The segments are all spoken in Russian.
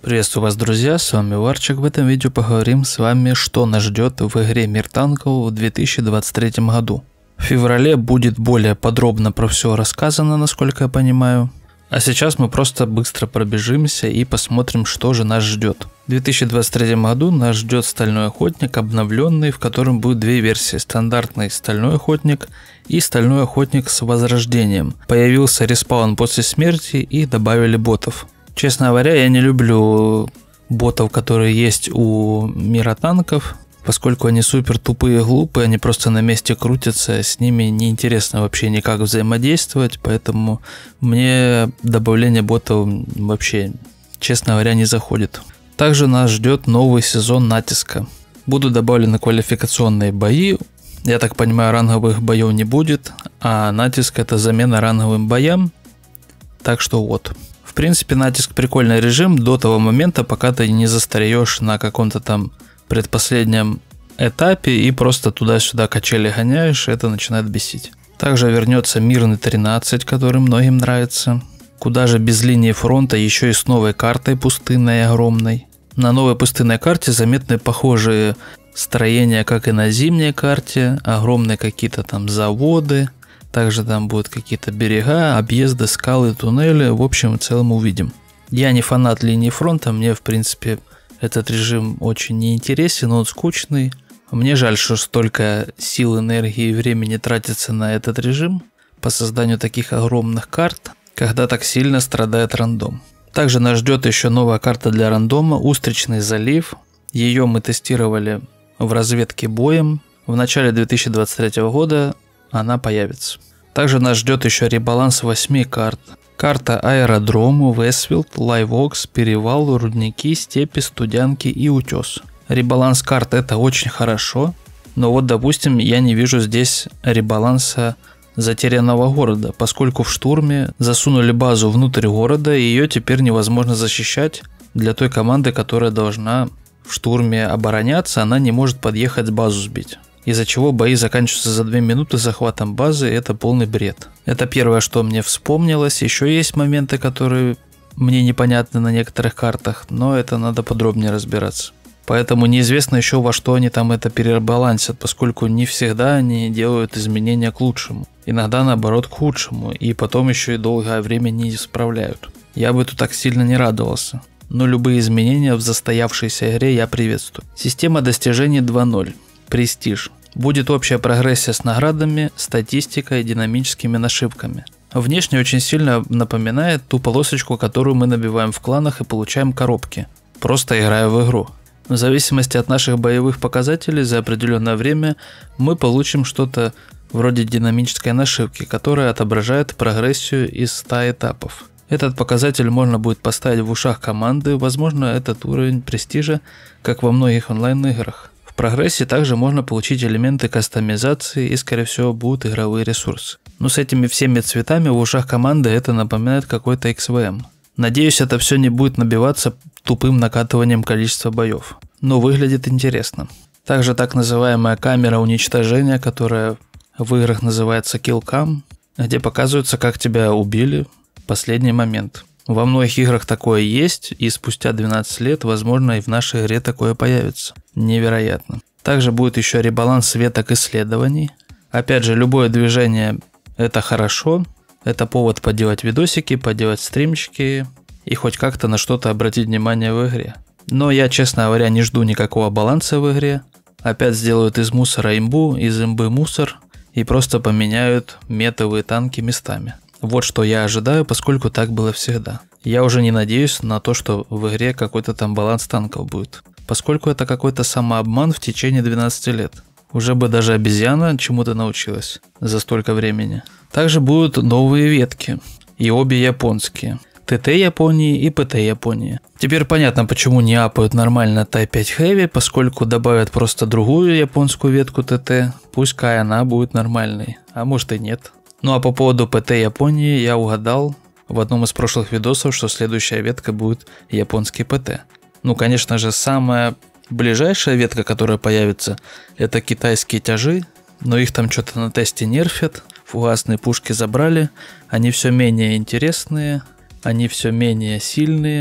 Приветствую вас, друзья, с вами Варчик. В этом видео поговорим с вами, что нас ждет в игре Мир танков в 2023 году. В феврале будет более подробно про все рассказано, насколько я понимаю. А сейчас мы просто быстро пробежимся и посмотрим, что же нас ждет. В 2023 году нас ждет Стальной Охотник обновленный, в котором будет две версии. Стандартный Стальной Охотник и Стальной Охотник с Возрождением. Появился респаун после смерти и добавили ботов. Честно говоря, я не люблю ботов, которые есть у Мира танков, поскольку они супер тупые и глупые, они просто на месте крутятся, с ними неинтересно вообще никак взаимодействовать, поэтому мне добавление ботов вообще, честно говоря, не заходит. Также нас ждет новый сезон натиска. Будут добавлены квалификационные бои, я так понимаю, ранговых боев не будет, а натиск это замена ранговым боям, так что вот. В принципе, натиск прикольный режим до того момента, пока ты не застареешь на каком-то там предпоследнем этапе и просто туда-сюда качели гоняешь, это начинает бесить. Также вернется Мирный 13, который многим нравится. Куда же без линии фронта, еще и с новой картой пустынной огромной. На новой пустынной карте заметны похожие строения, как и на зимней карте, огромные какие-то там заводы. Также там будут какие-то берега, объезды, скалы, туннели. В общем и целом увидим. Я не фанат линии фронта. Мне, в принципе, этот режим очень неинтересен. Он скучный. Мне жаль, что столько сил, энергии и времени тратится на этот режим по созданию таких огромных карт, когда так сильно страдает рандом. Также нас ждет еще новая карта для рандома. Устричный залив. Ее мы тестировали в разведке боем. В начале 2023 года она появится. Также нас ждет еще ребаланс 8 карт. Карта аэродрому, Вестфилд, Лайвокс, Перевал, Рудники, Степи, Студянки и Утес. Ребаланс карт это очень хорошо, но вот допустим я не вижу здесь ребаланса Затерянного города, поскольку в штурме засунули базу внутрь города и ее теперь невозможно защищать для той команды, которая должна в штурме обороняться, она не может подъехать базу сбить. Из-за чего бои заканчиваются за 2 минуты захватом базы, это полный бред. Это первое, что мне вспомнилось. Еще есть моменты, которые мне непонятны на некоторых картах, но это надо подробнее разбираться. Поэтому неизвестно еще, во что они там это перебалансят, поскольку не всегда они делают изменения к лучшему. Иногда наоборот к худшему, и потом еще и долгое время не исправляют. Я бы тут так сильно не радовался. Но любые изменения в застоявшейся игре я приветствую. Система достижений 2.0. Престиж. Будет общая прогрессия с наградами, статистикой и динамическими нашивками. Внешне очень сильно напоминает ту полосочку, которую мы набиваем в кланах и получаем коробки, просто играя в игру. В зависимости от наших боевых показателей за определенное время мы получим что-то вроде динамической нашивки, которая отображает прогрессию из 100 этапов. Этот показатель можно будет поставить в ушах команды, возможно этот уровень престижа, как во многих онлайн-играх. В прогрессе также можно получить элементы кастомизации и, скорее всего, будут игровые ресурсы. Но с этими всеми цветами в ушах команды это напоминает какой-то XVM. Надеюсь, это все не будет набиваться тупым накатыванием количества боев. Но выглядит интересно. Также так называемая камера уничтожения, которая в играх называется Killcam, где показывается, как тебя убили в последний момент. Во многих играх такое есть, и спустя 12 лет, возможно, и в нашей игре такое появится. Невероятно. Также будет еще ребаланс веток исследований. Опять же, любое движение это хорошо. Это повод поделать видосики, поделать стримчики и хоть как-то на что-то обратить внимание в игре. Но я, честно говоря, не жду никакого баланса в игре. Опять сделают из мусора имбу, из имбы мусор и просто поменяют метовые танки местами. Вот что я ожидаю, поскольку так было всегда. Я уже не надеюсь на то, что в игре какой-то там баланс танков будет, поскольку это какой-то самообман в течение 12 лет. Уже бы даже обезьяна чему-то научилась за столько времени. Также будут новые ветки, и обе японские. ТТ Японии и ПТ Японии. Теперь понятно, почему не апают нормально Type 5 Heavy, поскольку добавят просто другую японскую ветку ТТ, пускай она будет нормальной, а может и нет. Ну а по поводу ПТ Японии я угадал в одном из прошлых видосов, что следующая ветка будет японский ПТ. Ну конечно же самая ближайшая ветка, которая появится, это китайские тяжи, но их там что-то на тесте нерфят, фугасные пушки забрали, они все менее интересные, они все менее сильные,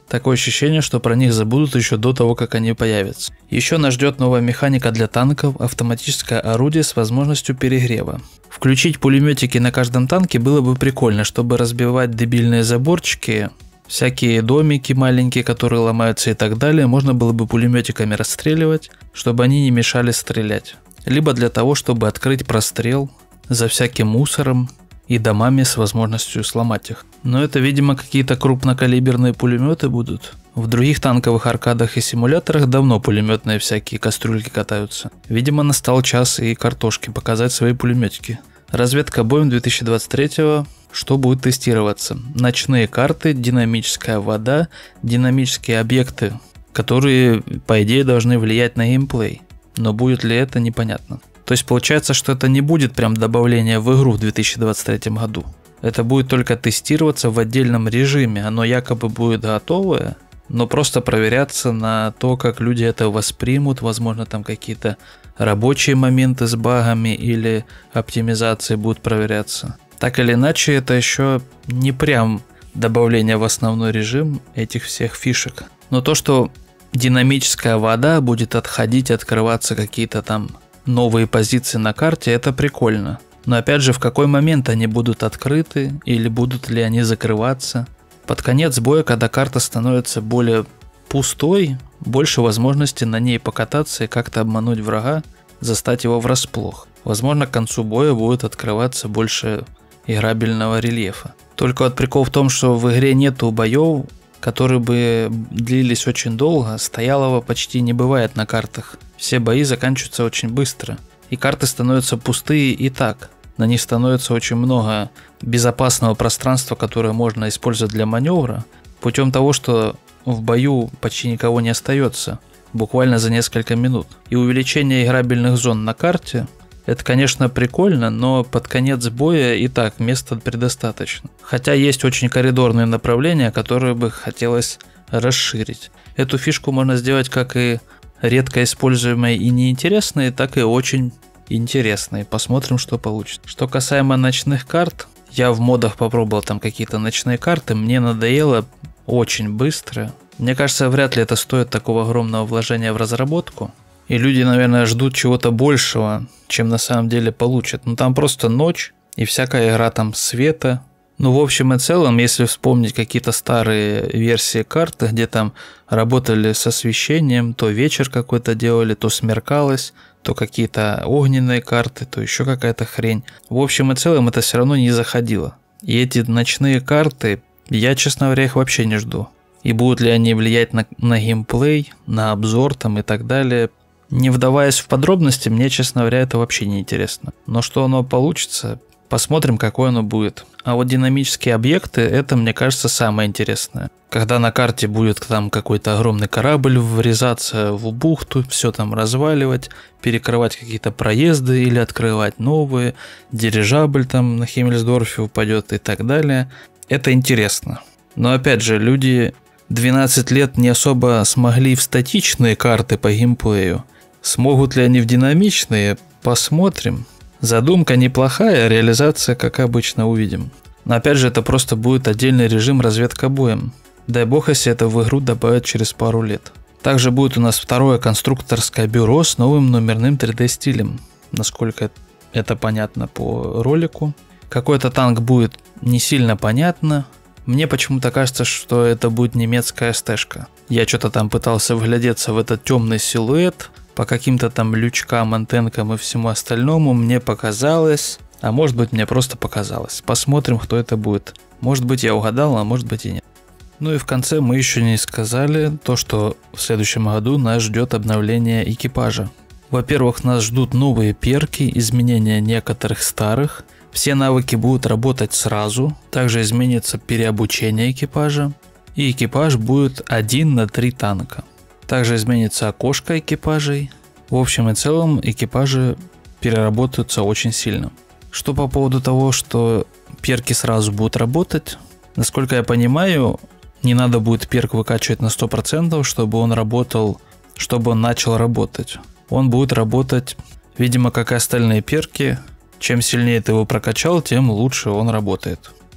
Такое ощущение, что про них забудут еще до того, как они появятся. Еще нас ждет новая механика для танков, автоматическое орудие с возможностью перегрева. Включить пулеметики на каждом танке было бы прикольно, чтобы разбивать дебильные заборчики, всякие домики маленькие, которые ломаются и так далее, можно было бы пулеметиками расстреливать, чтобы они не мешали стрелять. Либо для того, чтобы открыть прострел за всяким мусором и домами с возможностью сломать их. Но это, видимо, какие-то крупнокалиберные пулеметы будут. В других танковых аркадах и симуляторах давно пулеметные всякие кастрюльки катаются. Видимо, настал час и картошки показать свои пулеметики. Разведка боем 2023. Что будет тестироваться? Ночные карты, динамическая вода, динамические объекты, которые, по идее, должны влиять на геймплей. Но будет ли это, непонятно. То есть получается, что это не будет прям добавление в игру в 2023 году. Это будет только тестироваться в отдельном режиме. Оно якобы будет готовое, но просто проверяться на то, как люди это воспримут. Возможно, там какие-то рабочие моменты с багами или оптимизацией будут проверяться. Так или иначе, это еще не прям добавление в основной режим этих всех фишек. Но то, что динамическая вода будет отходить, открываться какие-то там новые позиции на карте, это прикольно. Но опять же, в какой момент они будут открыты или будут ли они закрываться? Под конец боя, когда карта становится более пустой, больше возможности на ней покататься и как-то обмануть врага, застать его врасплох. Возможно, к концу боя будет открываться больше играбельного рельефа. Только вот прикол в том, что в игре нету боев, которые бы длились очень долго. Стоялого почти не бывает на картах. Все бои заканчиваются очень быстро. И карты становятся пустые и так. На них становится очень много безопасного пространства, которое можно использовать для маневра, путем того, что в бою почти никого не остается, буквально за несколько минут. И увеличение играбельных зон на карте — это, конечно, прикольно, но под конец боя и так места предостаточно. Хотя есть очень коридорные направления, которые бы хотелось расширить. Эту фишку можно сделать как и редко используемой и неинтересной, так и очень интересной. Посмотрим, что получится. Что касаемо ночных карт, я в модах попробовал там какие-то ночные карты, мне надоело очень быстро. Мне кажется, вряд ли это стоит такого огромного вложения в разработку. И люди, наверное, ждут чего-то большего, чем на самом деле получат. Ну там просто ночь и всякая игра там света. Ну в общем и целом, если вспомнить какие-то старые версии карты, где там работали с освещением, то вечер какой-то делали, то смеркалось, то какие-то огненные карты, то еще какая-то хрень. В общем и целом это все равно не заходило. И эти ночные карты, я, честно говоря, их вообще не жду. И будут ли они влиять на геймплей, на обзор там и так далее. Не вдаваясь в подробности, мне, честно говоря, это вообще не интересно. Но что оно получится, посмотрим, какое оно будет. А вот динамические объекты, это, мне кажется, самое интересное. Когда на карте будет там какой-то огромный корабль врезаться в бухту, все там разваливать, перекрывать какие-то проезды или открывать новые, дирижабль там на Химмельсдорфе упадет и так далее. Это интересно. Но опять же, люди 12 лет не особо смогли в статичные карты по геймплею. Смогут ли они в динамичные? Посмотрим. Задумка неплохая, реализация, как обычно, увидим. Но опять же, это просто будет отдельный режим разведка боем. Дай бог, если это в игру добавят через пару лет. Также будет у нас второе конструкторское бюро с новым номерным 3D стилем. Насколько это понятно по ролику. Какой-то танк будет не сильно понятно. Мне почему-то кажется, что это будет немецкая СТ-шка. Я что-то там пытался вглядеться в этот темный силуэт. По каким-то там лючкам, антенкам и всему остальному мне показалось, а может быть мне просто показалось. Посмотрим, кто это будет. Может быть я угадал, а может быть и нет. Ну и в конце мы еще не сказали то, что в следующем году нас ждет обновление экипажа. Во-первых, нас ждут новые перки, изменения некоторых старых. Все навыки будут работать сразу. Также изменится переобучение экипажа. И экипаж будет 1 на 3 танка. Также изменится окошко экипажей. В общем и целом экипажи переработаются очень сильно. Что по поводу того, что перки сразу будут работать, насколько я понимаю, не надо будет перк выкачивать на 100%, чтобы он работал, чтобы он начал работать. Он будет работать, видимо, как и остальные перки. Чем сильнее ты его прокачал, тем лучше он работает.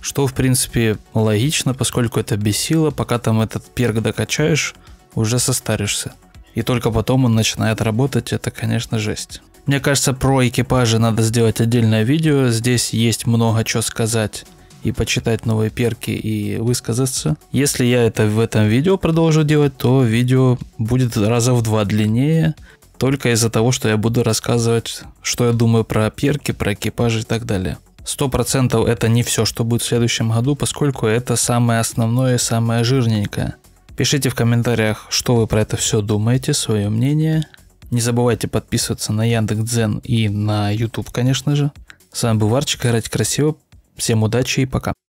Что, в принципе, логично, поскольку это бесило. Пока там этот перк докачаешь, уже состаришься. И только потом он начинает работать. Это, конечно, жесть. Мне кажется, про экипажи надо сделать отдельное видео. Здесь есть много чего сказать. И почитать новые перки, и высказаться. Если я это в этом видео продолжу делать, то видео будет раза в 2 длиннее. Только из-за того, что я буду рассказывать, что я думаю про перки, про экипажи и так далее. 100% это не все, что будет в следующем году, поскольку это самое основное и самое жирненькое. Пишите в комментариях, что вы про это все думаете, свое мнение. Не забывайте подписываться на Яндекс.Дзен и на YouTube, конечно же. С вами был Варчик, играйте красиво. Всем удачи и пока.